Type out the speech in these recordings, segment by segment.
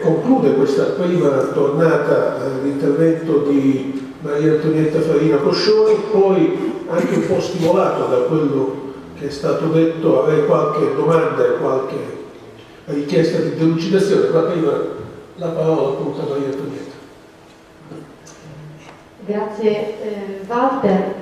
conclude questa prima tornata l'intervento di Maria Antonietta Farina Coscioni, poi anche un po' stimolato da quello che è stato detto, avrei qualche domanda e qualche richiesta di delucidazione, ma prima la parola appunto a Maria Antonietta. Grazie Walter,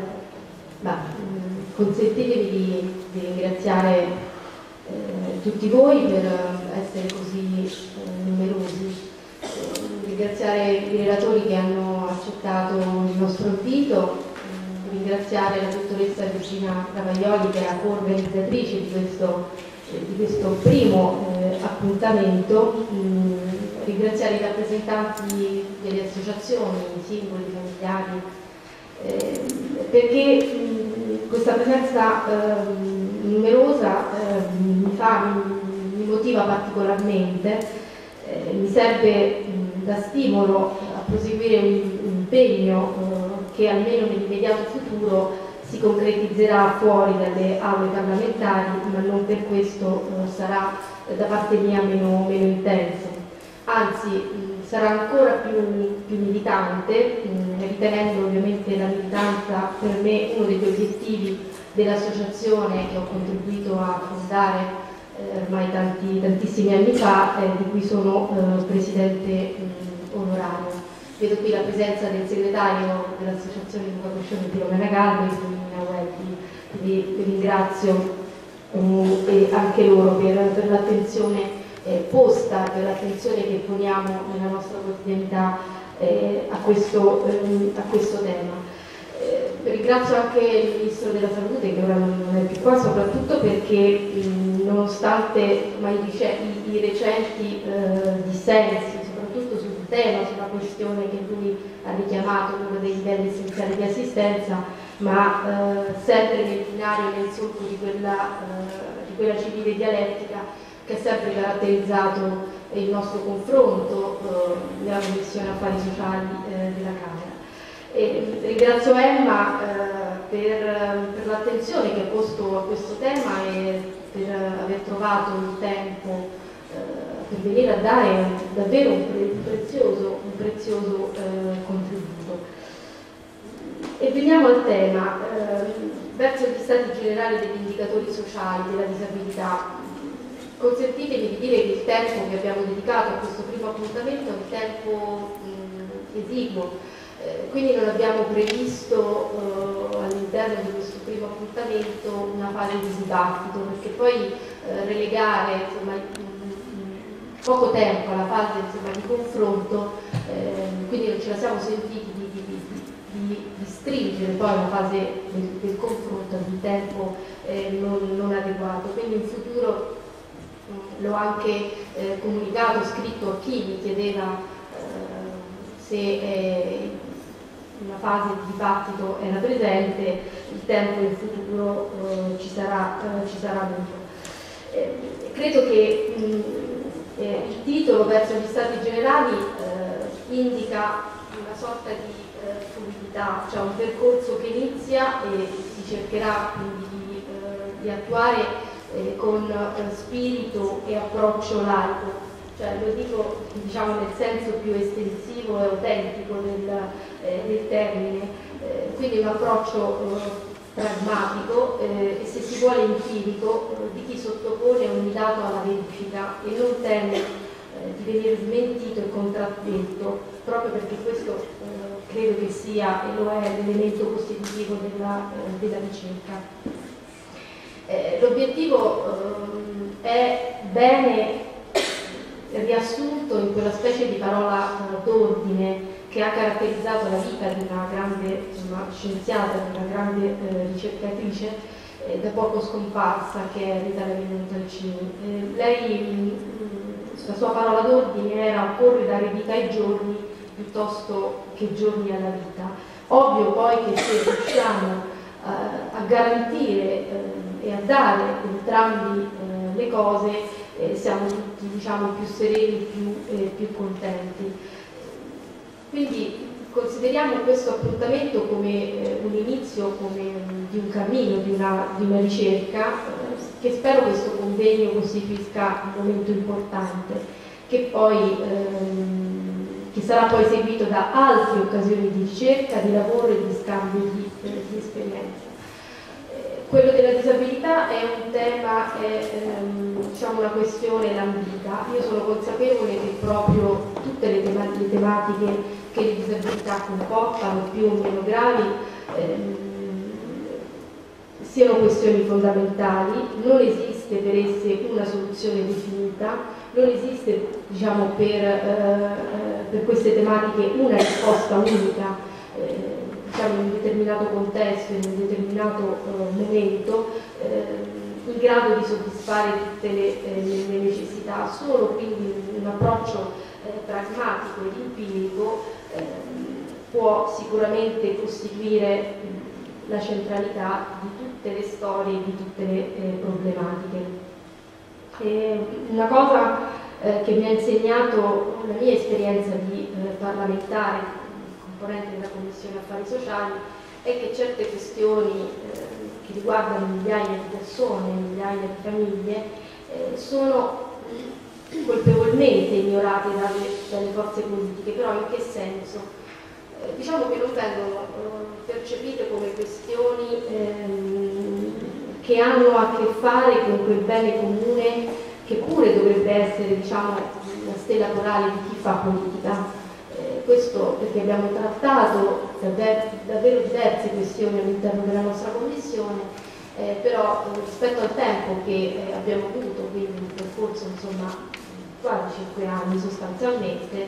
consentitemi di ringraziare tutti voi per essere così numerosi, ringraziare i relatori che hanno accettato il nostro invito, ringraziare la dottoressa Regina Cavaglioli che è la coorganizzatrice di questo primo appuntamento, ringraziare i rappresentanti delle associazioni, i singoli, i familiari, perché questa presenza numerosa mi motiva particolarmente, mi serve da stimolo a proseguire un impegno che almeno nell'immediato futuro si concretizzerà fuori dalle aule parlamentari, ma non per questo sarà da parte mia meno intenso. Anzi, sarà ancora più militante, ritenendo ovviamente la militanza per me uno degli obiettivi dell'associazione che ho contribuito a fondare ormai tantissimi anni fa, di cui sono presidente onorario. Vedo qui la presenza del segretario dell'associazione Luca Coscioni di Romana Gallo e di Nina Welli, quindi vi ringrazio e anche loro per l'attenzione posta, per l'attenzione che poniamo nella nostra quotidianità a questo tema. Ringrazio anche il Ministro della Salute che ora non è più qua, soprattutto perché nonostante i recenti dissensi, soprattutto sul tema, sulla questione che lui ha richiamato, quello dei livelli essenziali di assistenza, ma sempre nel binario, nel solco di quella civile dialettica che ha sempre caratterizzato il nostro confronto nella Commissione Affari Sociali della Camera. Ringrazio Emma per l'attenzione che ha posto a questo tema e per aver trovato il tempo per venire a dare davvero un prezioso contributo. E veniamo al tema. Verso gli stati generali degli indicatori sociali della disabilità, consentitemi di dire che il tempo che abbiamo dedicato a questo primo appuntamento è un tempo esiguo. Quindi non abbiamo previsto all'interno di questo primo appuntamento una fase di dibattito, perché poi relegare poco tempo alla fase di confronto, quindi non ce la siamo sentiti di stringere poi la fase del confronto ad un tempo non adeguato. Quindi in futuro l'ho anche comunicato, scritto a chi mi chiedeva se una fase di dibattito era presente, il tempo in futuro ci sarà molto. Credo che il titolo verso gli stati generali indica una sorta di fluidità, cioè un percorso che inizia e si cercherà quindi di attuare con spirito e approccio laico. Cioè, lo dico nel senso più estensivo e autentico del termine, quindi un approccio pragmatico e se si vuole empirico di chi sottopone ogni dato alla verifica e non teme di venire smentito e contraddetto, proprio perché questo credo che sia e lo è l'elemento costitutivo della ricerca. L'obiettivo è bene riassunto in quella specie di parola d'ordine che ha caratterizzato la vita di una grande scienziata, di una grande ricercatrice da poco scomparsa, che è Rita Levi-Montalcini. Lei, la sua parola d'ordine era: occorre dare vita ai giorni piuttosto che giorni alla vita. Ovvio poi che se riusciamo a garantire e a dare entrambi le cose, siamo tutti più sereni, più contenti. Quindi consideriamo questo appuntamento come un inizio, come di un cammino, di una ricerca che spero questo convegno costituisca un momento importante, che sarà poi seguito da altre occasioni di ricerca, di lavoro e di scambio di esperienza. Quello della disabilità è un tema, diciamo una questione lambita. Io sono consapevole che proprio tutte le tematiche che le disabilità comportano, più o meno gravi, siano questioni fondamentali. Non esiste per esse una soluzione definita, non esiste, diciamo, per queste tematiche una risposta unica, diciamo, in un determinato contesto, in un determinato momento, in grado di soddisfare tutte le necessità. Solo quindi un approccio pragmatico ed empirico può sicuramente costituire la centralità di tutte le storie e di tutte le problematiche. Una cosa che mi ha insegnato la mia esperienza di parlamentare, componente della Commissione Affari Sociali, è che certe questioni che riguardano migliaia di persone, migliaia di famiglie, sono colpevolmente ignorate dalle forze politiche. Però in che senso? Diciamo che non vengono percepite come questioni che hanno a che fare con quel bene comune che pure dovrebbe essere, diciamo, la stella polare di chi fa politica. Questo perché abbiamo trattato davvero diverse questioni all'interno della nostra Commissione, però rispetto al tempo che abbiamo avuto, quindi un percorso insomma quasi 5 anni sostanzialmente,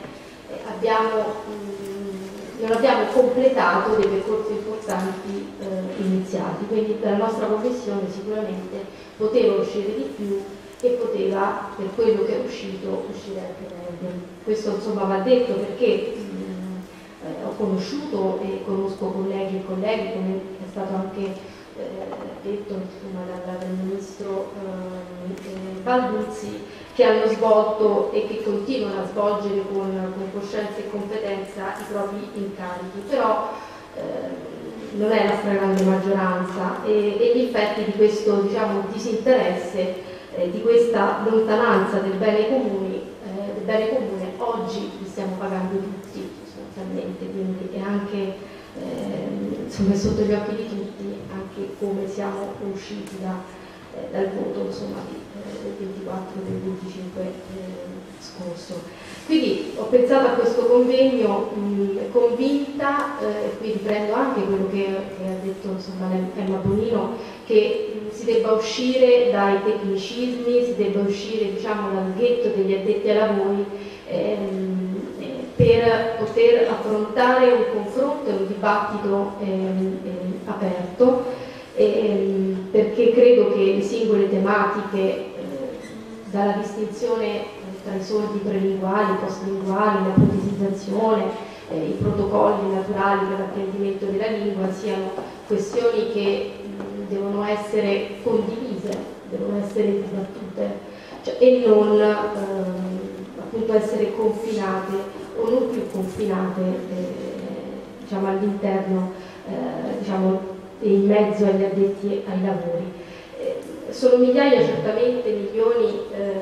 non abbiamo completato dei percorsi importanti iniziati, quindi dalla nostra Commissione sicuramente poteva uscire di più e poteva, per quello che è uscito, uscire anche meglio. Questo insomma va detto perché ho conosciuto e conosco colleghi e colleghi, come è stato anche detto insomma, dal ministro Balduzzi, che hanno svolto e che continuano a svolgere con coscienza e competenza i propri incarichi, però non è la stragrande maggioranza e gli effetti di questo, diciamo, disinteresse, di questa lontananza del bene comune oggi li stiamo pagando tutti sostanzialmente, quindi è anche insomma, sotto gli occhi di tutti anche come siamo usciti dal voto insomma, del 24 e del 25 scorso. Quindi ho pensato a questo convegno convinta, e qui riprendo anche quello che ha detto insomma, Emma Bonino, che si debba uscire dai tecnicismi, si debba uscire, diciamo, dal ghetto degli addetti ai lavori per poter affrontare un confronto e un dibattito aperto, perché credo che le singole tematiche, dalla distinzione tra i sordi prelinguali, postlinguali, la protesizzazione, i protocolli naturali per l'apprendimento della lingua, siano questioni che devono essere condivise, devono essere dibattute, cioè, e non appunto essere confinate o non più confinate diciamo, all'interno, diciamo, e in mezzo agli addetti ai lavori. Sono migliaia, certamente milioni,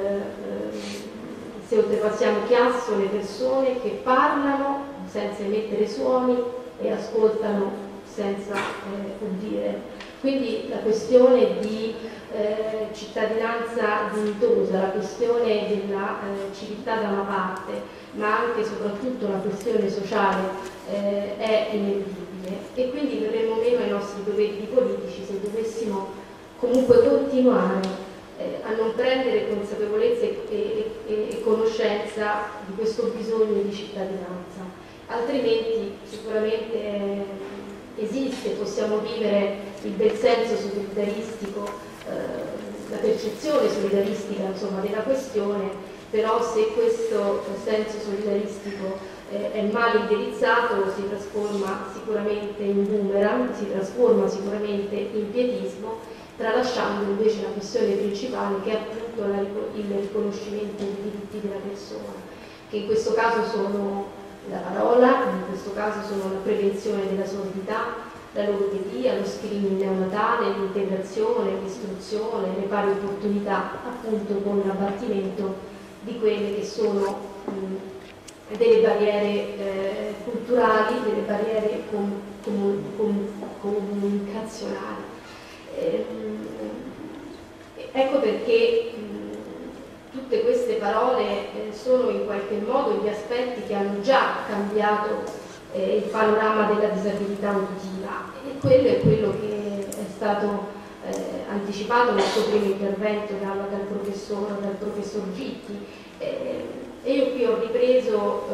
se oltrepassiamo chiasso, le persone che parlano senza emettere suoni e ascoltano senza udire. Quindi la questione di cittadinanza dignitosa, la questione della civiltà da una parte, ma anche e soprattutto la questione sociale è ineludibile, e quindi verremo meno ai nostri doveri di politici se dovessimo comunque continuare a non prendere consapevolezza e conoscenza di questo bisogno di cittadinanza. Altrimenti sicuramente esiste, possiamo vivere il bel senso solidaristico, la percezione solidaristica insomma, della questione, però se questo senso solidaristico è mal indirizzato si trasforma sicuramente in boomerang, si trasforma sicuramente in pietismo, tralasciando invece la questione principale, che è appunto il riconoscimento dei diritti della persona, che in questo caso sono la parola, in questo caso sono la prevenzione della sordità, la logopedia, lo screening neonatale, l'integrazione, l'istruzione, le pari opportunità, appunto con l'abbattimento di quelle che sono delle barriere culturali, delle barriere comunicazionali. Ecco perché tutte queste parole sono in qualche modo gli aspetti che hanno già cambiato il panorama della disabilità uditiva, e quello è quello che è stato anticipato nel suo primo intervento dal professor Gitti. E io qui ho ripreso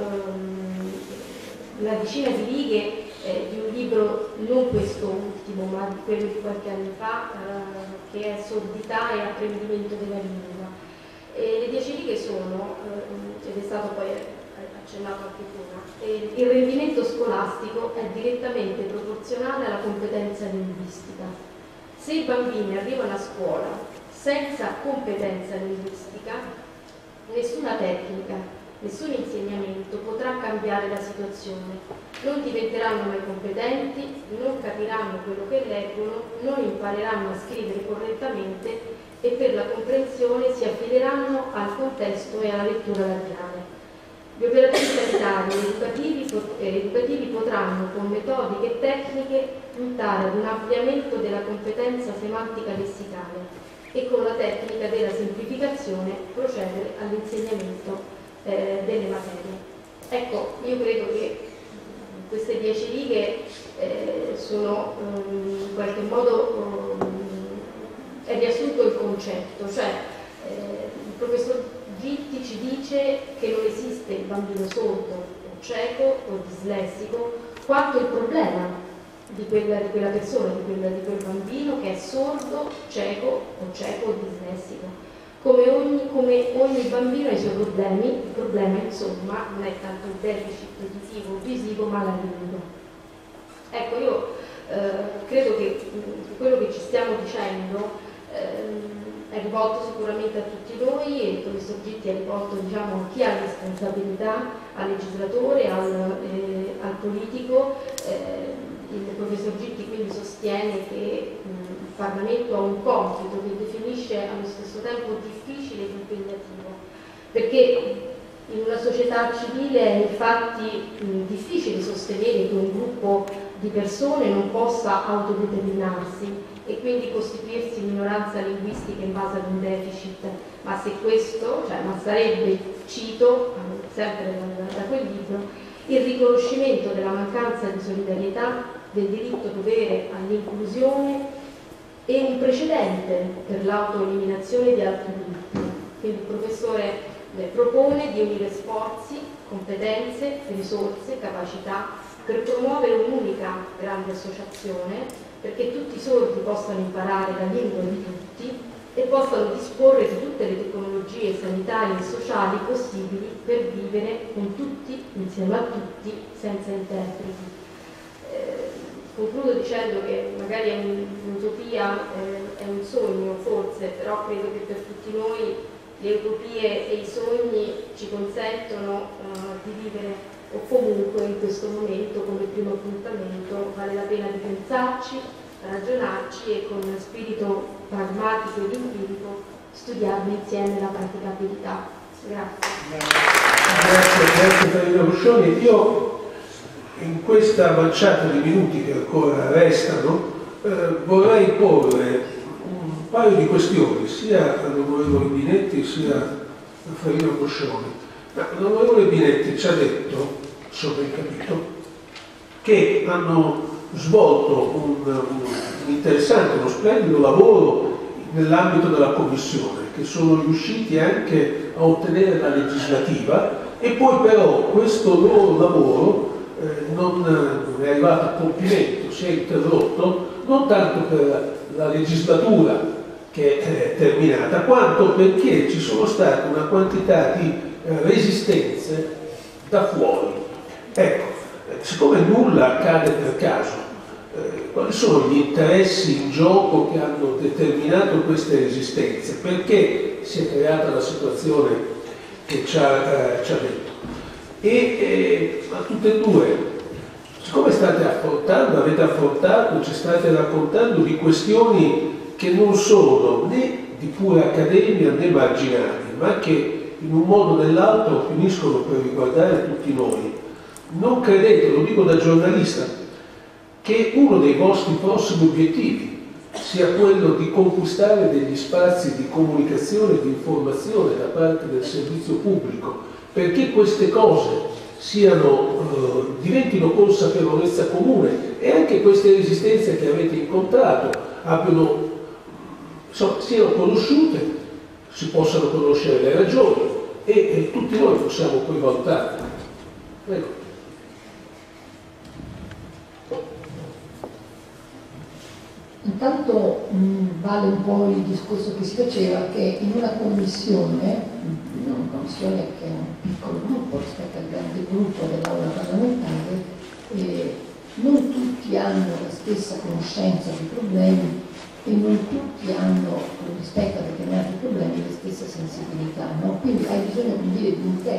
una decina di righe di un libro, non questo ultimo, ma di quello di qualche anno fa, che è Sordità e apprendimento della lingua. E le 10 righe sono, ed è stato poi accennato anche prima, il rendimento scolastico è direttamente proporzionale alla competenza linguistica. Se i bambini arrivano a scuola senza competenza linguistica, nessuna tecnica, nessun insegnamento potrà cambiare la situazione. Non diventeranno mai competenti, non capiranno quello che leggono, non impareranno a scrivere correttamente e per la comprensione si affideranno al contesto e alla lettura labiale. Gli operatori sanitari e educativi potranno, con metodiche e tecniche, puntare ad un ampliamento della competenza semantica lessicale e con la tecnica della semplificazione procedere all'insegnamento delle materie. Ecco, io credo che queste 10 righe sono in qualche modo è riassunto il concetto, cioè il professor Gitti ci dice che non esiste il bambino sordo o cieco o dislessico, quanto il problema di quella persona, di quel bambino che è sordo, cieco o dislessico. Come ogni bambino ha i suoi problemi, il problema insomma non è tanto il deficit uditivo o visivo, ma la lingua. Ecco, io credo che quello che ci stiamo dicendo è rivolto sicuramente a tutti noi, e il professor Gitti è rivolto, diciamo, a chi ha responsabilità, al legislatore, al politico. Il professor Gitti quindi sostiene che il Parlamento ha un compito che definisce allo stesso tempo difficile ed impegnativo, perché in una società civile è infatti difficile sostenere che un gruppo di persone non possa autodeterminarsi e quindi costituirsi minoranza linguistica in base ad un deficit, ma se questo, ma sarebbe, cito sempre da quel libro, il riconoscimento della mancanza di solidarietà, del diritto-dovere all'inclusione e un precedente per l'autoeliminazione di altri gruppi. Quindi il professore propone di unire sforzi, competenze, risorse, capacità per promuovere un'unica grande associazione, perché tutti i sordi possano imparare la lingua di tutti e possano disporre di tutte le tecnologie sanitarie e sociali possibili per vivere con tutti, insieme a tutti, senza interpreti. Concludo dicendo che magari è un'utopia, è un sogno forse, però credo che per tutti noi le utopie e i sogni ci consentono di vivere, o comunque in questo momento come primo appuntamento vale la pena di pensarci, ragionarci e con spirito pragmatico ed empirico studiarne insieme la praticabilità. Grazie. Grazie Farina Coscioni. Io in questa manciata di minuti che ancora restano vorrei porre un paio di questioni sia all'onorevole Binetti sia a Farina Coscioni. L'onorevole Binetti ci ha detto, se ho ben capito, che hanno svolto un interessante, uno splendido lavoro nell'ambito della Commissione, che sono riusciti anche a ottenere la legislativa, e poi però questo loro lavoro non è arrivato a compimento, si è interrotto non tanto per la legislatura che è terminata, quanto perché ci sono state una quantità di resistenze da fuori. Ecco, siccome nulla accade per caso, quali sono gli interessi in gioco che hanno determinato queste resistenze? Perché si è creata la situazione che ci ha detto? Ma tutte e due, siccome avete affrontato, ci state raccontando di questioni che non sono né di pura accademia né marginali, ma che in un modo o nell'altro finiscono per riguardare tutti noi. Non credete, lo dico da giornalista, che uno dei vostri prossimi obiettivi sia quello di conquistare degli spazi di comunicazione e di informazione da parte del servizio pubblico, perché queste cose diventino consapevolezza comune e anche queste resistenze che avete incontrato siano conosciute, si possano conoscere le ragioni e tutti noi possiamo poi valutarle. Prego. Intanto vale un po' il discorso che si faceva che in una commissione che è un piccolo gruppo rispetto al grande gruppo dell'aula parlamentare, non tutti hanno la stessa conoscenza dei problemi e non tutti hanno, rispetto a determinati problemi, le stesse sensibilità, no? Quindi hai bisogno di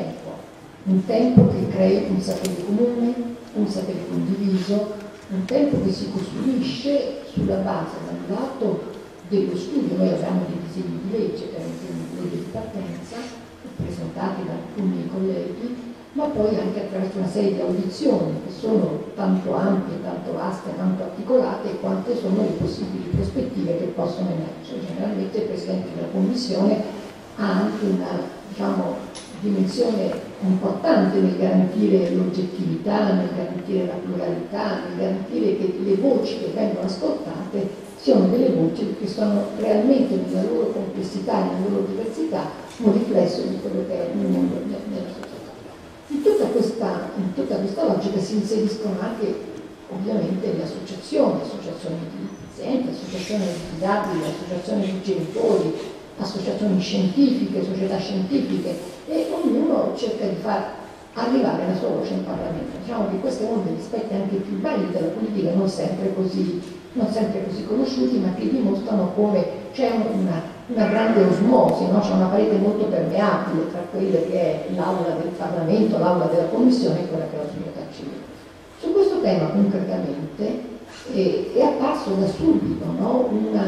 un tempo che crei un sapere comune, un sapere condiviso, un tempo che si costruisce sulla base, da un lato, dello studio. Noi abbiamo dei disegni di legge, per esempio legge di partenza, presentati da alcuni colleghi, ma poi anche attraverso una serie di audizioni che sono tanto ampie, tanto vaste, tanto articolate quante sono le possibili prospettive che possono emergere. Generalmente il Presidente della Commissione ha anche una, dimensione importante nel garantire l'oggettività, nel garantire la pluralità, nel garantire che le voci che vengono ascoltate siano delle voci che sono realmente nella loro complessità, nella loro diversità, un riflesso di quello che è il mondo nella società. In tutta questa logica si inseriscono anche ovviamente le associazioni di pazienti, associazioni di disabili, associazioni di genitori, associazioni scientifiche, società scientifiche, e ognuno cerca di far arrivare la sua voce in Parlamento. Diciamo che questo è uno degli aspetti anche più belli della politica, non sempre così conosciuti, ma che dimostrano come c'è una grande osmosi, no? C'è una parete molto permeabile tra quelle che è l'aula del Parlamento, l'aula della Commissione e quella che è la società civile. Su questo tema concretamente è apparso da subito, no?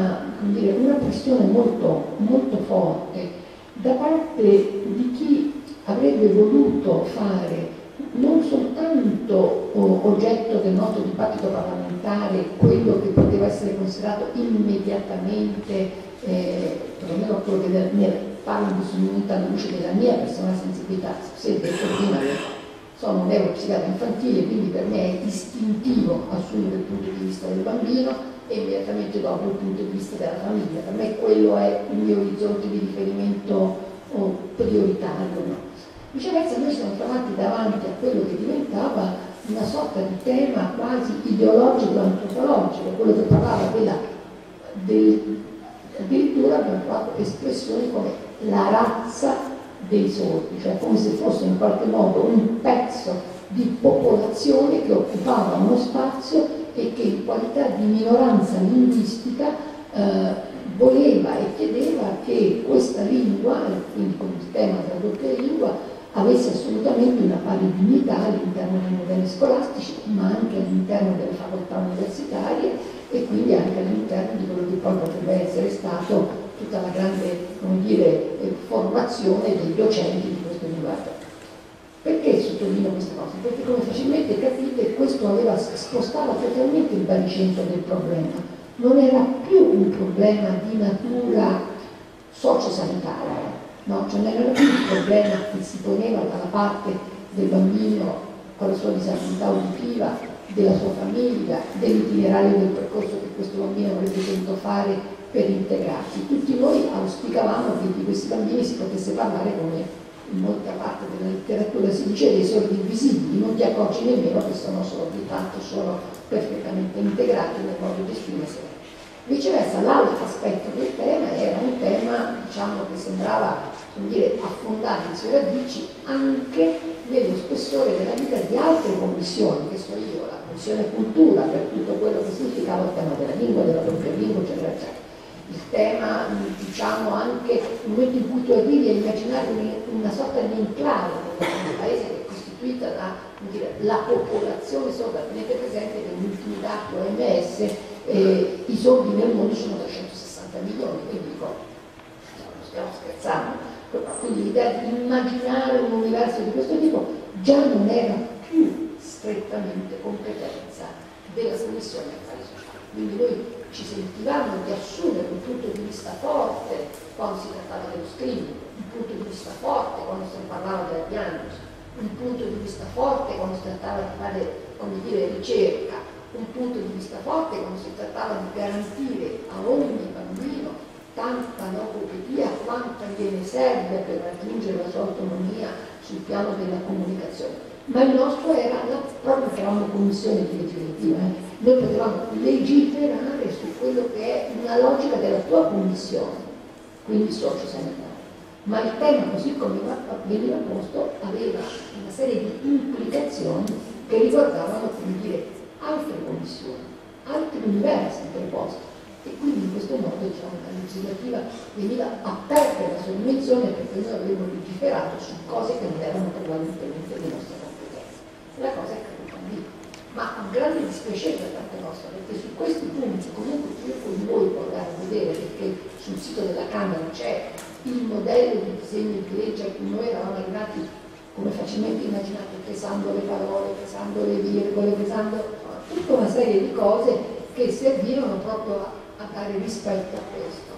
una pressione molto, molto forte da parte di chi avrebbe voluto fare non soltanto oggetto del nostro dibattito parlamentare quello che poteva essere considerato immediatamente, perlomeno quello che parlo alla luce della mia personale sensibilità. Si è detto prima che sono un neuropsichiatra infantile, quindi per me è istintivo assumere il punto di vista del bambino e immediatamente dopo il punto di vista della famiglia. Per me quello è il mio orizzonte di riferimento prioritario. No? Viceversa noi siamo trovati davanti a quello che diventava una sorta di tema quasi ideologico-antropologico, quello che parlava addirittura abbiamo trovato espressioni come la razza dei sordi, cioè come se fosse in qualche modo un pezzo di popolazione che occupava uno spazio e che in qualità di minoranza linguistica voleva e chiedeva che questa lingua, quindi con il tema della doppia lingua, avesse assolutamente una pari dignità all'interno dei modelli scolastici, ma anche all'interno delle facoltà universitarie e quindi anche all'interno di quello che poi potrebbe essere stato tutta la grande, formazione dei docenti di questo linguaggio. Perché sottolineo queste cose? Perché come facilmente capite questo spostava totalmente il baricentro del problema. Non era più un problema di natura sociosanitaria, no? Cioè non era più un problema che si poneva dalla parte del bambino con la sua disabilità uditiva, della sua famiglia, dell'itinerario del percorso che questo bambino avrebbe dovuto fare per integrarsi. Tutti noi auspicavamo che di questi bambini si potesse parlare come in molta parte della letteratura si dice dei sordi invisibili, non ti accorgi nemmeno che sono sordi, tanto sono perfettamente integrati nel modo di esprimersi. Viceversa, l'altro aspetto del tema era un tema, che sembrava affondare le sue radici anche nello spessore della vita di altre commissioni, che so io, la Commissione Cultura, per tutto quello che significava il tema della lingua, della doppia lingua, eccetera, eccetera. Il tema, anche nel momento in cui tu arrivi a immaginare una sorta di enclave nel paese che è costituita da la popolazione sorda. Tenete presente che l'ultimo dato OMS i sordi nel mondo sono 360 milioni, quindi non stiamo scherzando. Quindi l'idea di immaginare un universo di questo tipo già non era più strettamente competenza della Commissione Affari Sociali. Quindi noi ci sentivamo di assumere un punto di vista forte quando si trattava dello screening, un punto di vista forte quando si parlava della diagnosi, un punto di vista forte quando si trattava di fare, come dire, ricerca, un punto di vista forte quando si trattava di garantire a ogni bambino tanta logopedia quanta gliene serve per raggiungere la sua autonomia sul piano della comunicazione. Ma il nostro era, proprio perché eravamo commissione di legislativa, noi potevamo legiferare su quello che è una logica della tua commissione, quindi socio-sanitaria. Ma il tema, così come veniva posto, aveva una serie di implicazioni che riguardavano, come dire, altre commissioni, altri universi preposti. E quindi in questo modo, diciamo, la legislativa veniva a perdere la sua dimensione perché noi avevamo legiferato su cose che non erano prevalentemente le nostre competenze. La cosa è caduta lì, ma un grande dispiacere da parte nostra, perché su questi punti comunque io con voi può andare a vedere, perché sul sito della Camera c'è il modello di disegno di legge a cui noi eravamo arrivati, come facilmente immaginato, pesando le parole, pesando le virgole, pesando tutta una serie di cose che servivano proprio a dare rispetto a questo.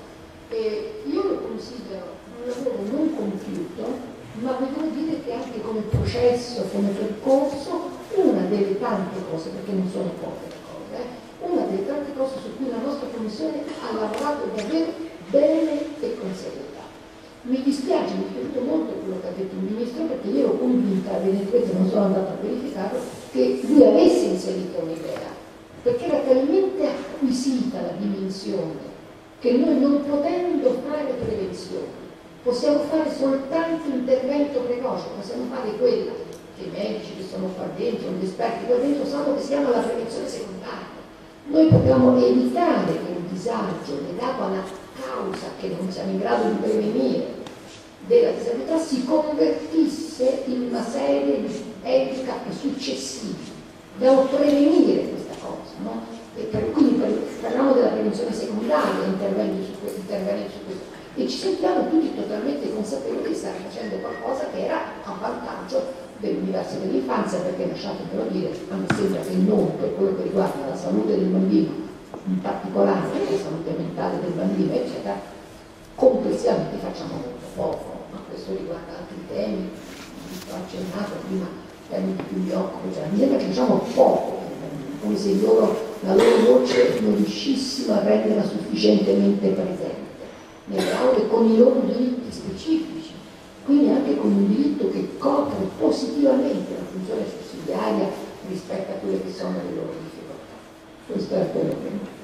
E io lo considero un lavoro non compiuto, ma devo dire che anche come processo, come percorso, una delle tante cose, perché non sono poche le cose, una delle tante cose su cui la nostra Commissione ha lavorato davvero bene e con serietà. Mi dispiace, mi è piaciuto molto quello che ha detto il Ministro, perché io ero convinta, evidentemente non sono andata a verificarlo, che lui avesse inserito un'idea, perché era talmente acquisita la dimensione che noi, non potendo fare prevenzione, possiamo fare soltanto intervento precoce, possiamo fare quella che i medici che sono qua dentro, gli esperti qua dentro sanno che si chiama la prevenzione secondaria. Noi potevamo evitare che un disagio legato alla causa che non siamo in grado di prevenire della disabilità si convertisse in una serie di handicap successivi. Dobbiamo prevenire questa cosa, no? Quindi parliamo della prevenzione secondaria, intervenendo su questo. E ci sentiamo tutti totalmente consapevoli di stare facendo qualcosa che era a vantaggio dell'universo dell'infanzia, perché lasciatemelo dire, a me sembra che noi, per quello che riguarda la salute del bambino, in particolare la salute mentale del bambino, eccetera, complessivamente facciamo molto poco, ma questo riguarda altri temi, ho accennato prima, temi di cui mi occupo, cioè mi sembra che facciamo poco, come se la loro voce non riuscissimo a renderla sufficientemente presente nelle aule con i loro diritti specifici, quindi anche con un diritto che copre positivamente la funzione sussidiaria rispetto a quelle che sono le loro difficoltà. Questo è quello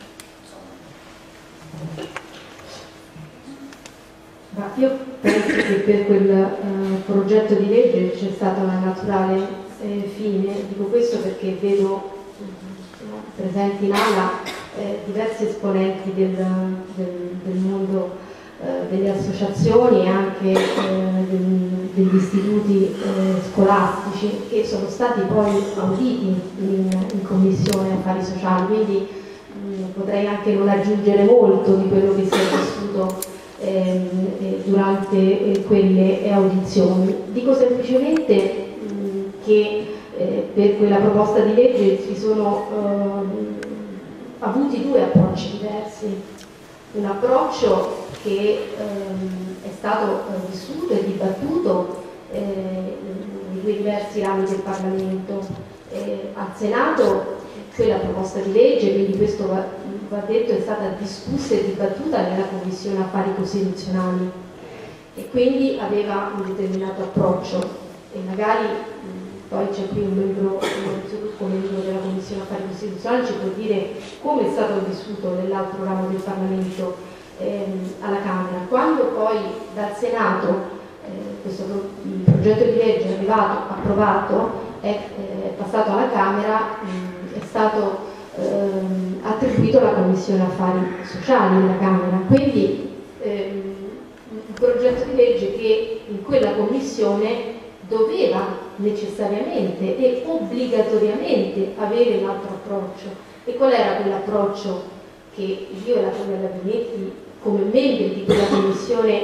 che... Ma io penso che per quel progetto di legge c'è stata una naturale fine, dico questo perché vedo presenti in aula diversi esponenti del mondo delle associazioni e anche degli istituti scolastici che sono stati poi auditi in Commissione Affari Sociali, quindi potrei anche non aggiungere molto di quello che si è vissuto durante quelle audizioni. Dico semplicemente che per quella proposta di legge si sono avuti due approcci diversi. Un approccio che è stato vissuto e dibattuto nei due diversi rami del Parlamento. Al Senato quella proposta di legge, quindi questo va detto, è stata discussa e dibattuta nella Commissione Affari Costituzionali e quindi aveva un determinato approccio e magari poi c'è qui un membro della Commissione Affari Costituzionali, ci può dire come è stato vissuto nell'altro ramo del Parlamento alla Camera. Quando poi dal Senato questo progetto di legge è arrivato, approvato, è passato alla Camera, è stato attribuito alla Commissione Affari Sociali della Camera. Quindi un progetto di legge che in quella Commissione doveva necessariamente e obbligatoriamente avere un altro approccio. E qual era quell'approccio che io e la collega Binetti, come membri di quella Commissione,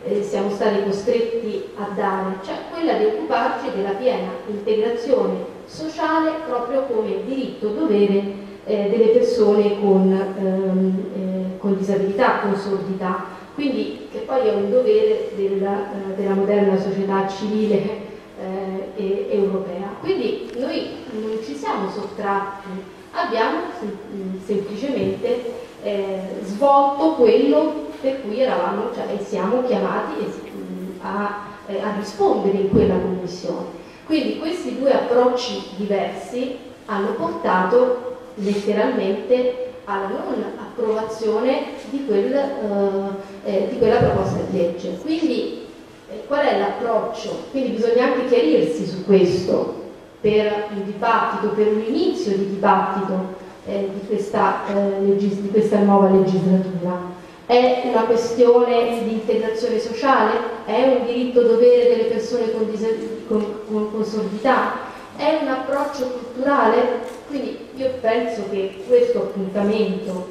siamo stati costretti a dare, cioè quella di occuparci della piena integrazione sociale proprio come diritto-dovere delle persone con disabilità, con sordità, quindi che poi è un dovere della moderna società civile europea. Quindi noi non ci siamo sottratti, abbiamo semplicemente svolto quello per cui eravamo, cioè siamo chiamati a rispondere in quella commissione. Quindi questi due approcci diversi hanno portato letteralmente alla non approvazione di quella proposta di legge. Quindi qual è l'approccio? Quindi bisogna anche chiarirsi su questo per un dibattito, per un inizio di dibattito di questa nuova legislatura. È una questione di integrazione sociale? È un diritto-dovere delle persone con sordità? È un approccio culturale? Quindi io penso che questo appuntamento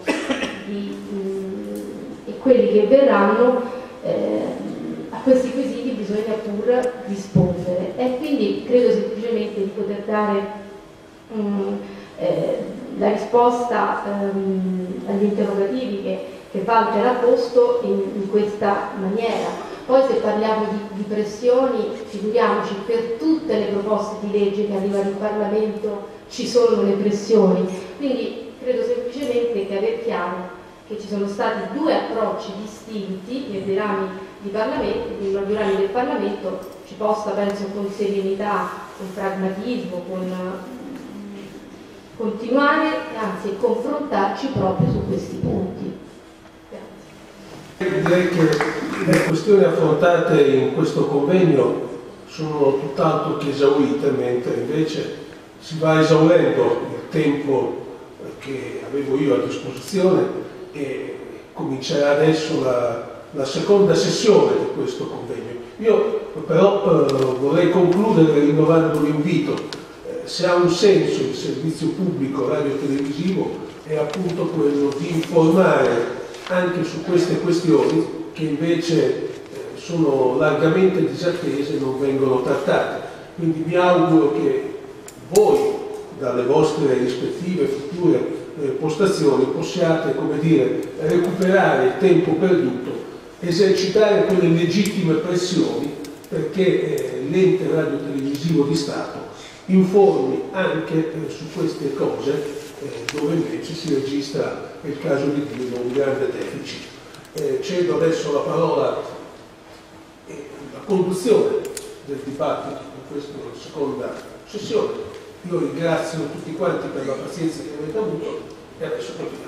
e quelli che verranno, a questi quesiti bisogna pur rispondere, e quindi credo semplicemente di poter dare la risposta agli interrogativi che Walter ha posto in questa maniera. Poi se parliamo di pressioni, figuriamoci, per tutte le proposte di legge che arrivano in Parlamento ci sono le pressioni, quindi credo semplicemente che aver chiaro che ci sono stati due approcci distinti nei due rami del Parlamento ci possa, penso, con serenità, con pragmatismo, con continuare, anzi confrontarci proprio su questi punti. Direi che le questioni affrontate in questo convegno sono tutt'altro che esaurite, mentre invece si va esaurendo il tempo che avevo io a disposizione e comincerà adesso la seconda sessione di questo convegno. Io però vorrei concludere rinnovando l'invito. Se ha un senso il servizio pubblico radio-televisivo è appunto quello di informare anche su queste questioni che invece sono largamente disattese e non vengono trattate. Quindi mi auguro che voi, dalle vostre rispettive future postazioni, possiate, come dire, recuperare il tempo perduto, esercitare quelle legittime pressioni perché l'ente radio-televisivo di Stato informi anche su queste cose dove invece si registra, è il caso di dirlo, un grande deficit. Cedo adesso la parola la conduzione del dibattito in questa seconda sessione. Io ringrazio tutti quanti per la pazienza che avete avuto e adesso continuiamo.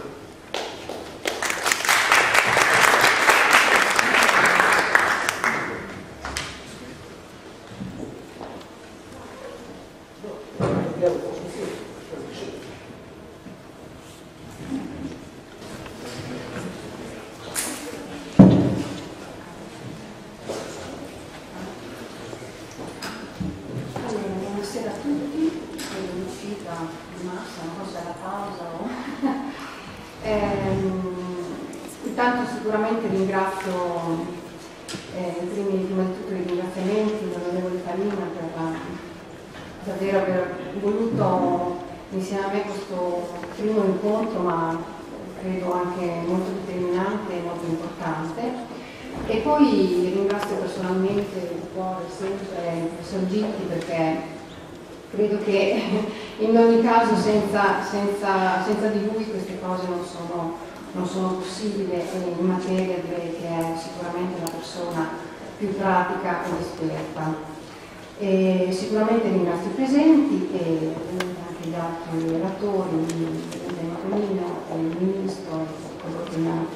Intanto sicuramente ringrazio prima di tutto i ringraziamenti all'onorevole Farina per davvero aver voluto insieme a me questo primo incontro, ma credo anche molto determinante e molto importante. E poi ringrazio personalmente di cuore sempre il professor Gitti, perché credo che in ogni caso senza di lui queste cose non sono possibili, in materia direi che è sicuramente la persona più pratica ed esperta. E sicuramente ringrazio i presenti e anche gli altri relatori, il Antonino, il Ministro e coloro che mi hanno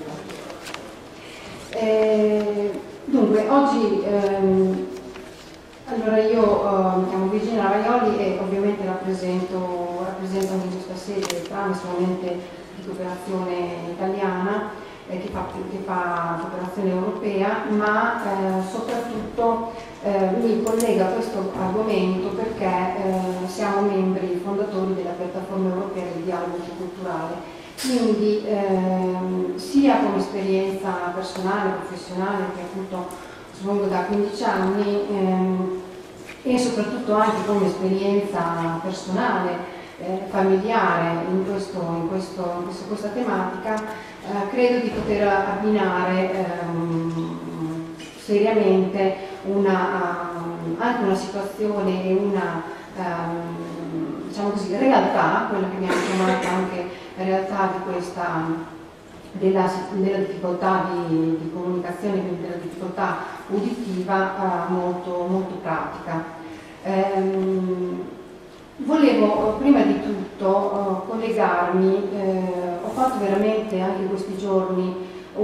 preceduto. Dunque, oggi allora io mi chiamo Virginia Ravaioli e ovviamente rappresento anche in questa sede tramite solamente di cooperazione italiana che fa cooperazione europea, ma soprattutto mi collega a questo argomento perché siamo membri fondatori della piattaforma europea del dialogo culturale Quindi sia come esperienza personale, professionale, che appunto svolgo da 15 anni, e soprattutto anche come esperienza personale, familiare in questa tematica, credo di poter abbinare seriamente anche una situazione e una diciamo così, realtà, quella che abbiamo chiamato anche realtà di questa della difficoltà di comunicazione, quindi della difficoltà uditiva, molto, molto pratica. Volevo prima di tutto collegarmi, ho fatto veramente anche in questi giorni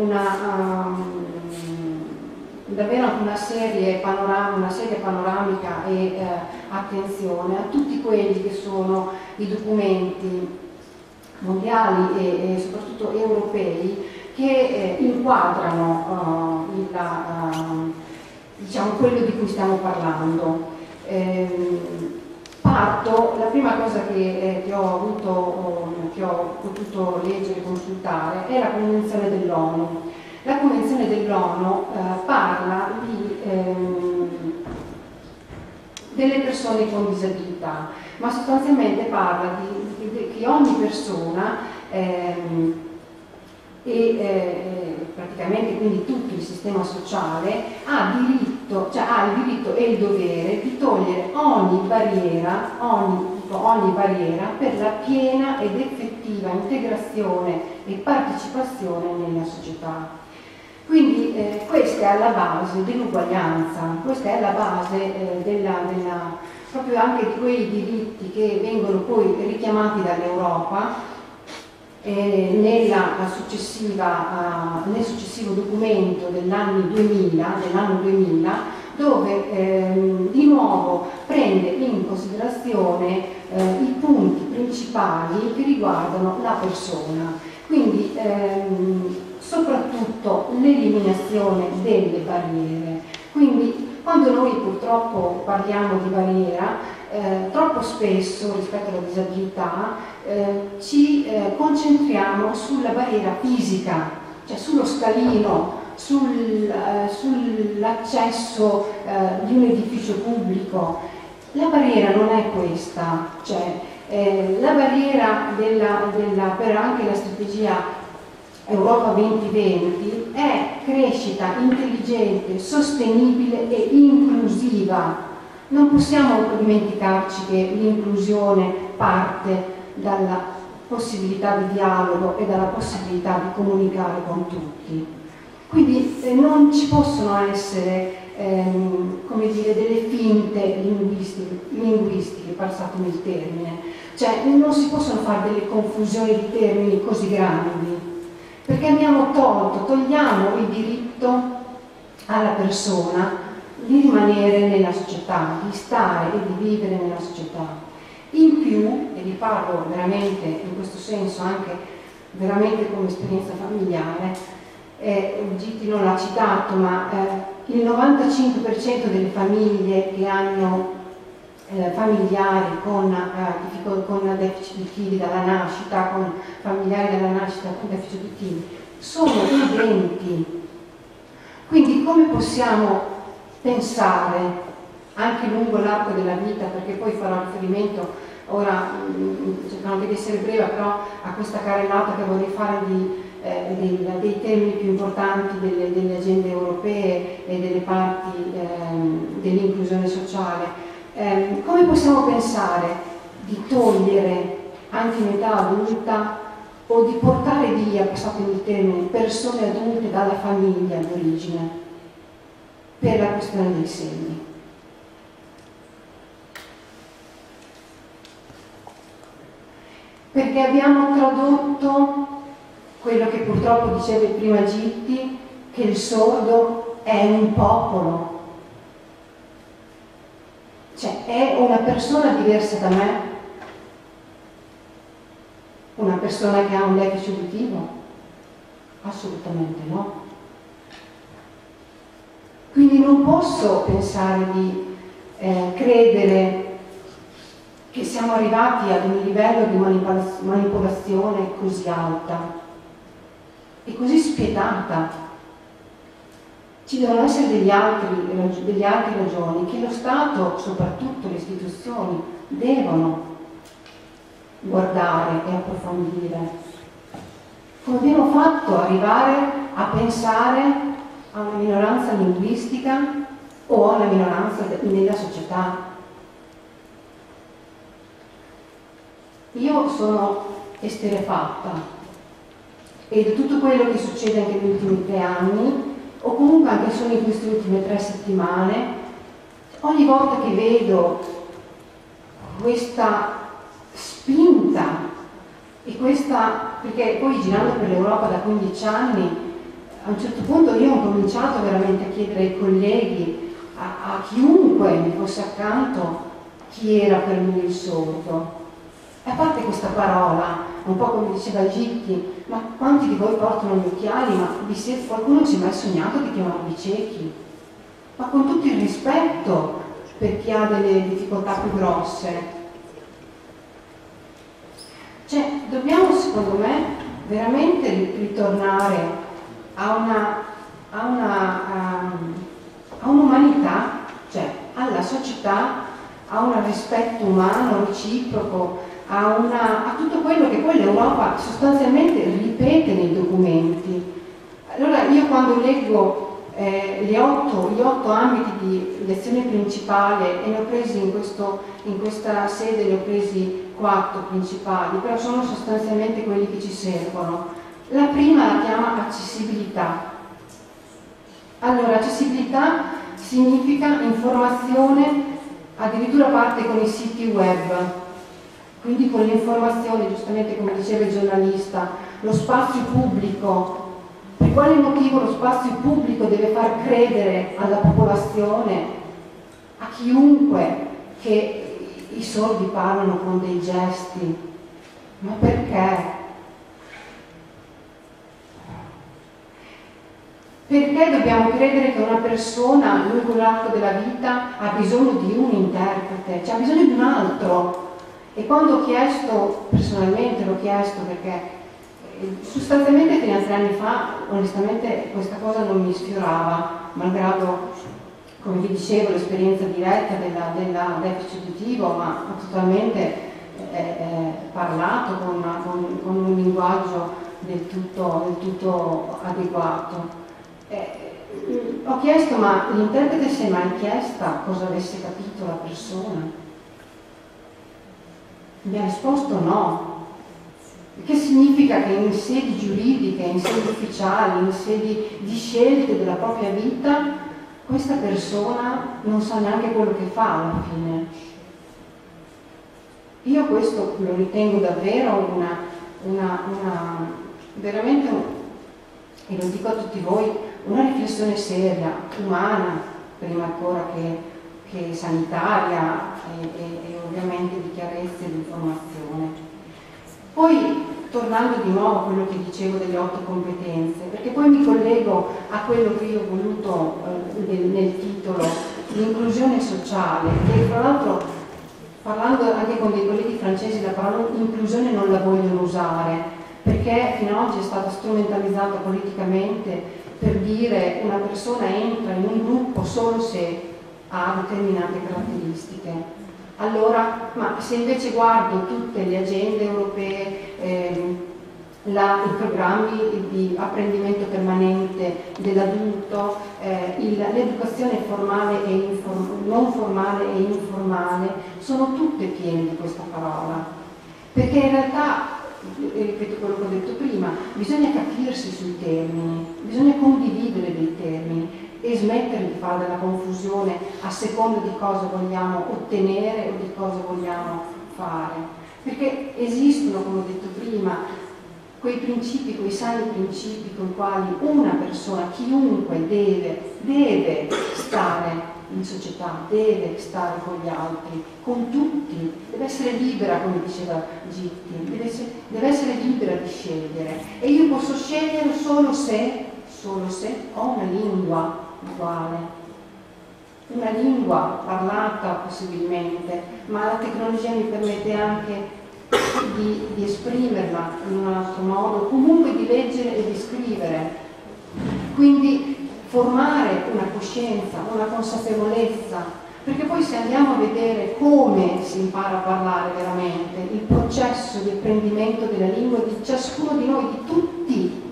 davvero una serie panoramica e attenzione a tutti quelli che sono i documenti mondiali e soprattutto europei che inquadrano diciamo, quello di cui stiamo parlando. La prima cosa che ho potuto leggere e consultare è la Convenzione dell'ONU. La Convenzione dell'ONU parla delle persone con disabilità, ma sostanzialmente parla che ogni persona praticamente quindi tutto il sistema sociale ha il diritto e il dovere di togliere ogni barriera per la piena ed effettiva integrazione e partecipazione nella società. Quindi questa è alla base dell'uguaglianza, questa è alla base proprio anche di quei diritti che vengono poi richiamati dall'Europa nel successivo documento dell'anno 2000, dove di nuovo prende in considerazione i punti principali che riguardano la persona. Quindi soprattutto l'eliminazione delle barriere. Quindi quando noi purtroppo parliamo di barriera, troppo spesso rispetto alla disabilità ci concentriamo sulla barriera fisica, cioè sullo scalino, sull'accesso di un edificio pubblico. La barriera non è questa, cioè la barriera per anche la strategia Europa 2020 è crescita intelligente, sostenibile e inclusiva. Non possiamo dimenticarci che l'inclusione parte dalla possibilità di dialogo e dalla possibilità di comunicare con tutti. Quindi non ci possono essere come dire, delle finte linguistiche, passatemi il termine, cioè non si possono fare delle confusioni di termini così grandi, perché togliamo il diritto alla persona di rimanere nella società, di stare e di vivere nella società. In più, e vi parlo veramente in questo senso anche veramente come esperienza familiare, Gitti non l'ha citato, ma il 95% delle famiglie che hanno familiari con deficit uditivi dalla nascita, con familiari dalla nascita con deficit uditivi, sono udenti. Quindi come possiamo pensare anche lungo l'arco della vita, perché poi farò riferimento ora, cercando di essere breve, però a questa carrellata che vorrei fare dei temi più importanti delle agende europee e delle parti dell'inclusione sociale. Come possiamo pensare di togliere anche in età adulta o di portare via, passatemi il termine, persone adulte dalla famiglia d'origine per la questione dei segni? Perché abbiamo tradotto quello che purtroppo diceva prima Gitti, che il sordo è un popolo, cioè è una persona diversa da me, una persona che ha un deficit uditivo? Assolutamente no. Quindi non posso pensare di credere che siamo arrivati ad un livello di manipolazione così alta e così spietata. Ci devono essere delle altre ragioni che lo Stato, soprattutto le istituzioni, devono guardare e approfondire. Come abbiamo fatto arrivare a pensare a una minoranza linguistica o a una minoranza nella società? Io sono esterrefatta ed è tutto quello che succede anche negli ultimi 3 anni, o comunque anche solo in queste ultime 3 settimane, ogni volta che vedo questa spinta e questa, perché poi girando per l'Europa da 15 anni, a un certo punto io ho cominciato veramente a chiedere ai colleghi, a chiunque mi fosse accanto, chi era per lui il sordo. E a parte questa parola, un po' come diceva Gitti, ma quanti di voi portano gli occhiali? Ma qualcuno ci ha mai sognato di chiamarvi ciechi? Ma con tutto il rispetto per chi ha delle difficoltà più grosse. Cioè, dobbiamo, secondo me, veramente ritornare a un'umanità, cioè alla società, a un rispetto umano, reciproco, a tutto quello che poi l'Europa sostanzialmente ripete nei documenti. Allora io quando leggo gli otto ambiti di lezione principale, e ne ho presi in questa sede, ne ho presi 4 principali, però sono sostanzialmente quelli che ci servono. La prima la chiama accessibilità. Allora, accessibilità significa informazione, addirittura parte con i siti web, quindi con l'informazione, giustamente come diceva il giornalista, lo spazio pubblico. Per quale motivo lo spazio pubblico deve far credere alla popolazione, a chiunque, che i sordi parlano con dei gesti? Ma perché? Perché dobbiamo credere che una persona, lungo l'arco della vita, ha bisogno di un interprete, cioè ha bisogno di un altro? E quando ho chiesto, personalmente l'ho chiesto perché sostanzialmente fino a 3 anni fa, onestamente questa cosa non mi sfiorava, malgrado, come vi dicevo, l'esperienza diretta della deficit uditivo, ma totalmente parlato con un linguaggio del tutto adeguato. Ho chiesto, ma l'interprete si è mai chiesta cosa avesse capito la persona? Mi ha risposto no. Che significa che in sedi giuridiche, in sedi ufficiali, in sedi di scelte della propria vita, questa persona non sa neanche quello che fa alla fine. Io questo lo ritengo davvero veramente, e lo dico a tutti voi, una riflessione seria, umana, prima ancora che sanitaria e ovviamente di chiarezza e di informazione. Poi, tornando di nuovo a quello che dicevo delle 8 competenze, perché poi mi collego a quello che io ho voluto nel titolo, l'inclusione sociale, che tra l'altro, parlando anche con dei colleghi francesi, la parola inclusione non la vogliono usare, perché fino ad oggi è stata strumentalizzata politicamente per dire una persona entra in un gruppo solo se ha determinate caratteristiche. Allora, ma se invece guardo tutte le agende europee, i programmi di apprendimento permanente dell'adulto, l'educazione formale e non formale e informale, sono tutte piene di questa parola. Perché in realtà, ripeto quello che ho detto prima, bisogna capirsi sui termini, bisogna condividere dei termini e smettere di fare della confusione a seconda di cosa vogliamo ottenere o di cosa vogliamo fare. Perché esistono, come ho detto prima, quei principi, quei sani principi con i quali una persona, chiunque, deve stare in società, deve stare con gli altri, con tutti, deve essere libera, come diceva Gitti, deve essere libera di scegliere. E io posso scegliere solo se ho una lingua uguale. una lingua parlata possibilmente, ma la tecnologia mi permette anche di esprimerla in un altro modo, comunque di leggere e di scrivere. Quindi formare una coscienza, una consapevolezza, perché poi se andiamo a vedere come si impara a parlare veramente, il processo di apprendimento della lingua di ciascuno di noi, di tutti,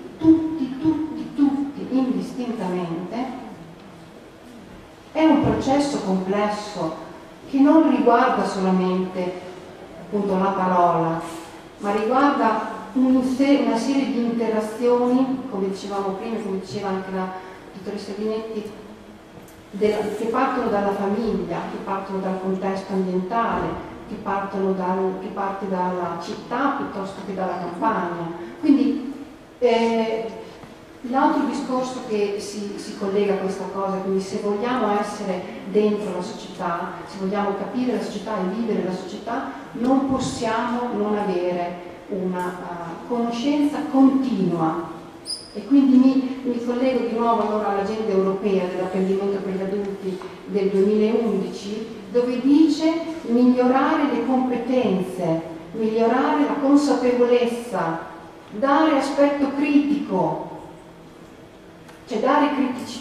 indistintamente, è un processo complesso che non riguarda solamente appunto la parola, ma riguarda una serie di interazioni, come dicevamo prima, come diceva anche la dottoressa Binetti, che partono dalla famiglia, che partono dal contesto ambientale, che parte dalla città piuttosto che dalla campagna. Quindi l'altro discorso che si collega a questa cosa, quindi se vogliamo essere dentro la società, se vogliamo capire la società e vivere la società, non possiamo non avere una conoscenza continua. E quindi mi collego di nuovo allora all'agenda europea dell'apprendimento per gli adulti del 2011, dove dice migliorare le competenze, migliorare la consapevolezza, dare aspetto critico, cioè dare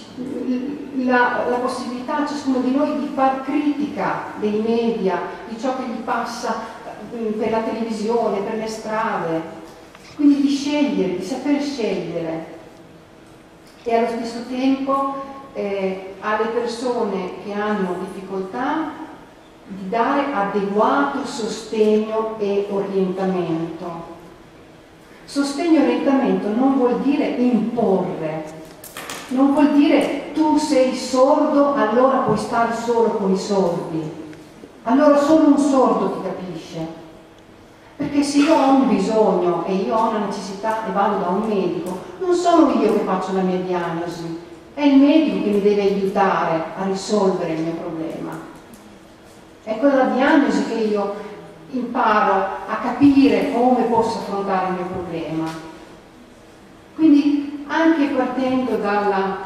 la possibilità a ciascuno di noi di far critica dei media, di ciò che gli passa per la televisione, per le strade, quindi di scegliere, di saper scegliere, e allo stesso tempo alle persone che hanno difficoltà di dare adeguato sostegno e orientamento. Sostegno e orientamento non vuol dire imporre, non vuol dire tu sei sordo, allora puoi stare solo con i sordi, allora solo un sordo ti capisce. Perché se io ho un bisogno e io ho una necessità e vado da un medico, non sono io che faccio la mia diagnosi, è il medico che mi deve aiutare a risolvere il mio problema. È con la diagnosi che io imparo a capire come posso affrontare il mio problema. Quindi anche partendo dalla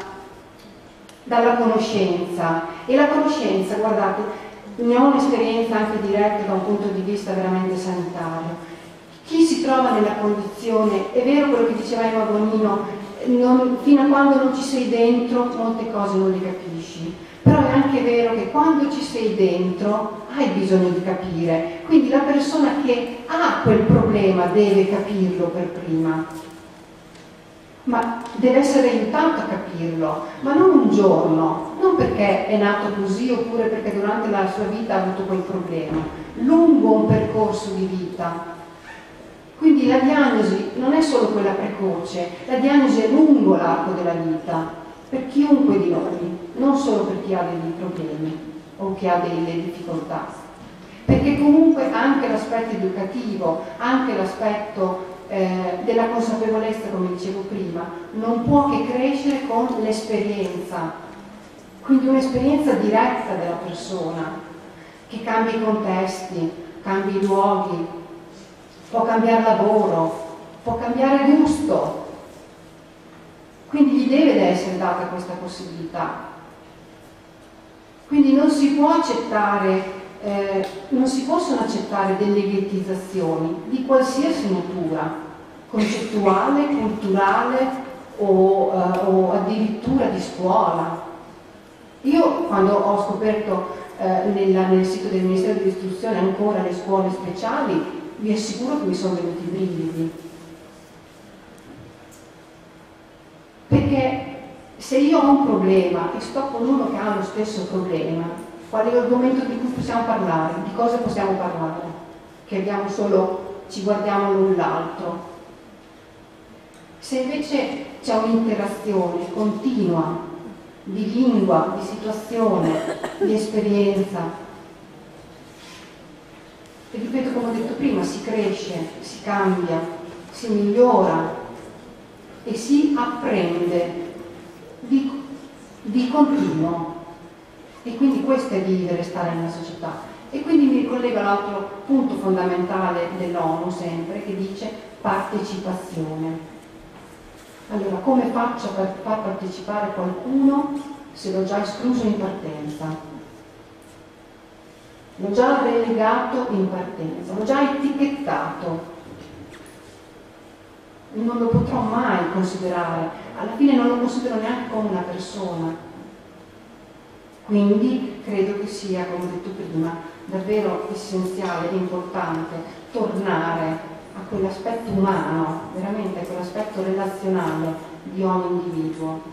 conoscenza, e la conoscenza, guardate, ne ho un'esperienza anche diretta da un punto di vista veramente sanitario. Chi si trova nella condizione, è vero quello che diceva Emma Bonino, fino a quando non ci sei dentro molte cose non le capisci, però è anche vero che quando ci sei dentro hai bisogno di capire, quindi la persona che ha quel problema deve capirlo per prima, ma deve essere aiutato a capirlo, ma non un giorno, non perché è nato così oppure perché durante la sua vita ha avuto quel problema, lungo un percorso di vita. Quindi la diagnosi non è solo quella precoce, la diagnosi è lungo l'arco della vita, per chiunque di noi, non solo per chi ha dei problemi o chi ha delle difficoltà, perché comunque anche l'aspetto educativo, anche l'aspetto della consapevolezza, come dicevo prima, non può che crescere con l'esperienza, quindi un'esperienza diretta della persona, che cambia i contesti, cambia i luoghi, può cambiare lavoro, può cambiare gusto, quindi gli deve essere data questa possibilità. Quindi non si può accettare, non si possono accettare delle ghettizzazioni di qualsiasi natura, concettuale, culturale o addirittura di scuola. Io quando ho scoperto nel sito del Ministero dell'Istruzione ancora le scuole speciali, vi assicuro che mi sono venuti i brividi, perché se io ho un problema e sto con uno che ha lo stesso problema, qual è l'argomento di cui possiamo parlare? Di cosa possiamo parlare? Che abbiamo solo, ci guardiamo l'un l'altro. Se invece c'è un'interazione continua di lingua, di situazione, di esperienza, e ripeto, come ho detto prima, si cresce, si cambia, si migliora e si apprende di continuo. E quindi questo è vivere e stare nella società. E quindi mi ricollego all'altro punto fondamentale dell'ONU sempre, che dice partecipazione. Allora, come faccio per far partecipare qualcuno se l'ho già escluso in partenza, l'ho già relegato in partenza, l'ho già etichettato, non lo potrò mai considerare, alla fine non lo considero neanche come una persona. Quindi credo che sia, come ho detto prima, davvero essenziale e importante tornare a quell'aspetto umano, veramente a quell'aspetto relazionale di ogni individuo.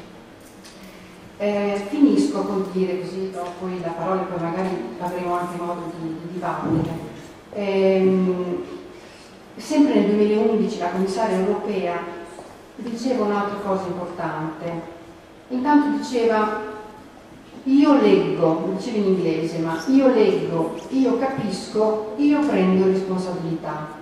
Finisco col dire, così do poi la parola e poi magari avremo anche modo di dibattere. Sempre nel 2011 la commissaria europea diceva un'altra cosa importante. Intanto diceva: io leggo, lo diceva in inglese, ma io leggo, io capisco, io prendo responsabilità.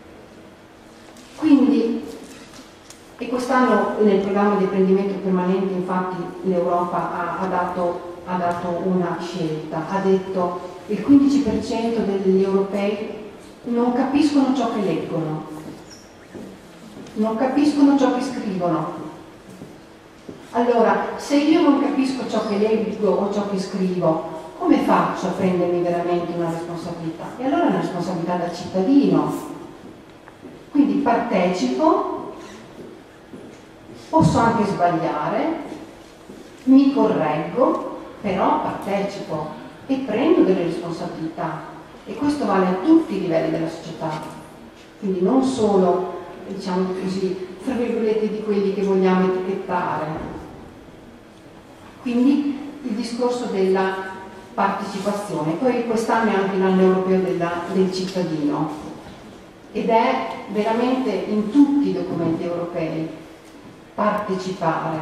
Quindi, e quest'anno nel programma di apprendimento permanente infatti l'Europa ha dato una scelta, ha detto il 15% degli europei non capiscono ciò che leggono, non capiscono ciò che scrivono. Allora, se io non capisco ciò che leggo o ciò che scrivo, come faccio a prendermi veramente una responsabilità? E allora è una responsabilità da cittadino. Quindi partecipo, posso anche sbagliare, mi correggo, però partecipo e prendo delle responsabilità. E questo vale a tutti i livelli della società. Quindi non solo, diciamo così, tra virgolette, di quelli che vogliamo etichettare. Quindi il discorso della partecipazione. Poi quest'anno è anche l'anno europeo del cittadino ed è veramente in tutti i documenti europei partecipare.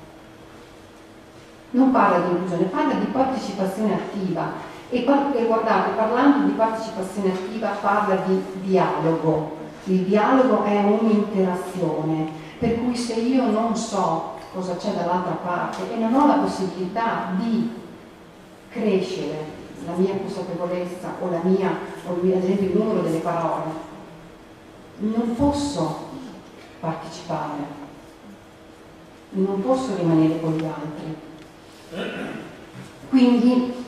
Non parla di inclusione, parla di partecipazione attiva. E guardate, parlando di partecipazione attiva parla di dialogo. Il dialogo è un'interazione, per cui se io non so cosa c'è dall'altra parte e non ho la possibilità di crescere la mia consapevolezza o ad esempio il numero delle parole, non posso partecipare, non posso rimanere con gli altri. Quindi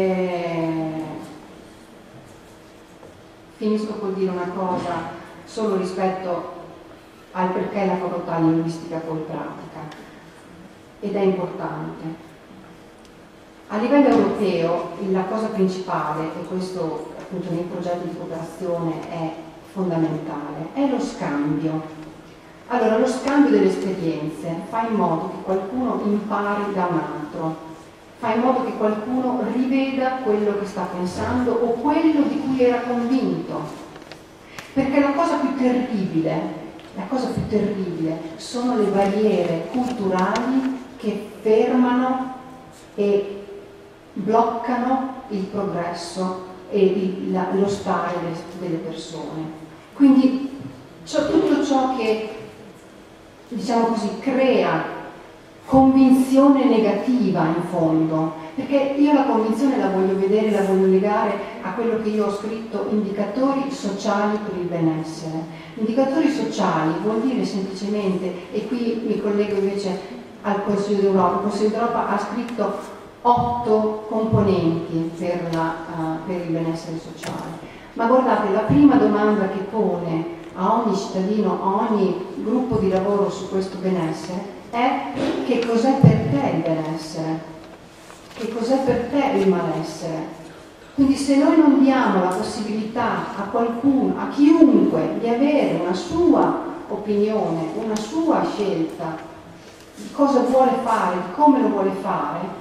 finisco col dire una cosa solo rispetto al perché la facoltà di linguistica poi pratica, ed è importante. A livello europeo la cosa principale, e questo appunto nei progetti di cooperazione è fondamentale, è lo scambio. Allora, lo scambio delle esperienze fa in modo che qualcuno impari da un altro, fa in modo che qualcuno riveda quello che sta pensando o quello di cui era convinto. Perché la cosa più terribile sono le barriere culturali che fermano e bloccano il progresso e lo stare delle persone. Quindi tutto ciò che, diciamo così, crea convinzione negativa in fondo, perché io la convinzione la voglio vedere, la voglio legare a quello che io ho scritto, indicatori sociali per il benessere. Indicatori sociali vuol dire semplicemente, e qui mi collego invece al Consiglio d'Europa, il Consiglio d'Europa ha scritto 8 componenti per il benessere sociale, ma guardate, la prima domanda che pone a ogni cittadino, a ogni gruppo di lavoro su questo benessere è: che cos'è per te il benessere? Che cos'è per te il malessere? Quindi se noi non diamo la possibilità a qualcuno, a chiunque, di avere una sua opinione, una sua scelta di cosa vuole fare, di come lo vuole fare,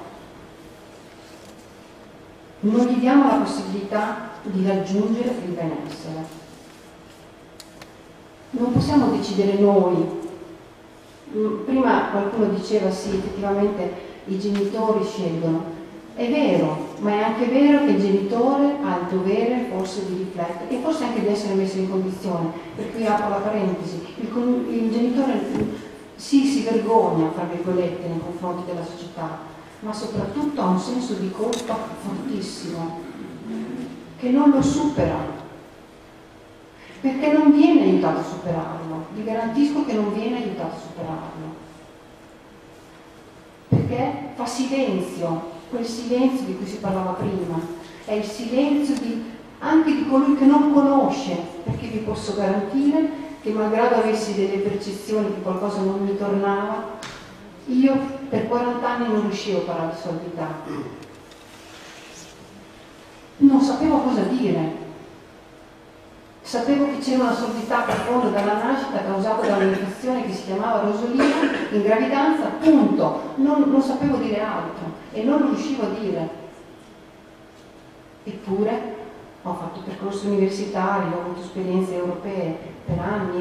non gli diamo la possibilità di raggiungere il benessere. Non possiamo decidere noi. Prima qualcuno diceva sì, effettivamente i genitori scelgono. È vero, ma è anche vero che il genitore ha il dovere forse di riflettere e forse anche di essere messo in condizione. Per cui apro la parentesi, il genitore sì, si vergogna, fra virgolette, nei confronti della società, ma soprattutto ha un senso di colpa fortissimo, che non lo supera, perché non viene aiutato a superarlo. Vi garantisco che non viene aiutato a superarlo, perché fa silenzio, quel silenzio di cui si parlava prima, è il silenzio anche di colui che non conosce, perché vi posso garantire che malgrado avessi delle percezioni che qualcosa non mi tornava, io per 40 anni non riuscivo a parlare di sordità. Non sapevo cosa dire. Sapevo che c'era una sordità profonda dalla nascita causata da un'infezione che si chiamava rosolina in gravidanza, punto. Non sapevo dire altro e non lo riuscivo a dire. Eppure ho fatto percorsi universitari, ho avuto esperienze europee per anni,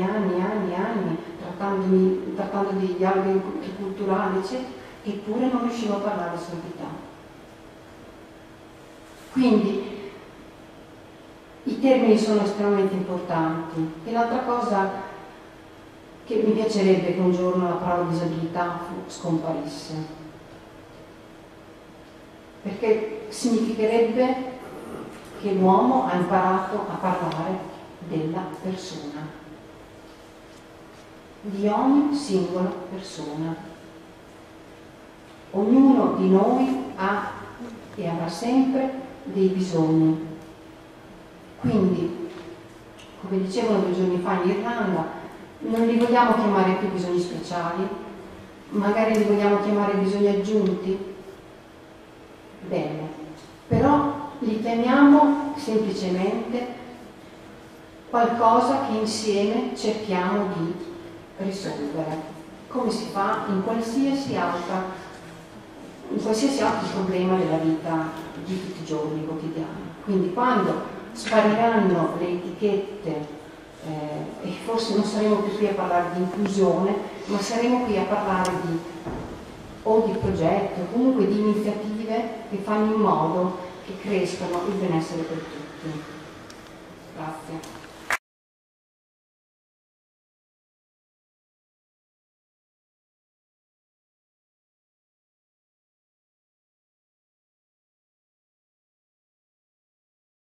trattando di dialoghi culturali, eccetera, eppure non riuscivo a parlare di sordità. Quindi i termini sono estremamente importanti. E l'altra cosa che mi piacerebbe che un giorno la parola disabilità scomparisse, perché significherebbe che l'uomo ha imparato a parlare della persona, di ogni singola persona. Ognuno di noi ha e avrà sempre dei bisogni. Quindi, come dicevano 2 giorni fa in Irlanda, non li vogliamo chiamare più bisogni speciali, magari li vogliamo chiamare bisogni aggiunti. Bene, però li chiamiamo semplicemente qualcosa che insieme cerchiamo di risolvere, come si fa in qualsiasi altro problema della vita di tutti i giorni, quotidiani. Quindi quando spariranno le etichette e forse non saremo più qui a parlare di inclusione, ma saremo qui a parlare o di progetti o comunque di iniziative che fanno in modo che crescano il benessere per tutti. Grazie.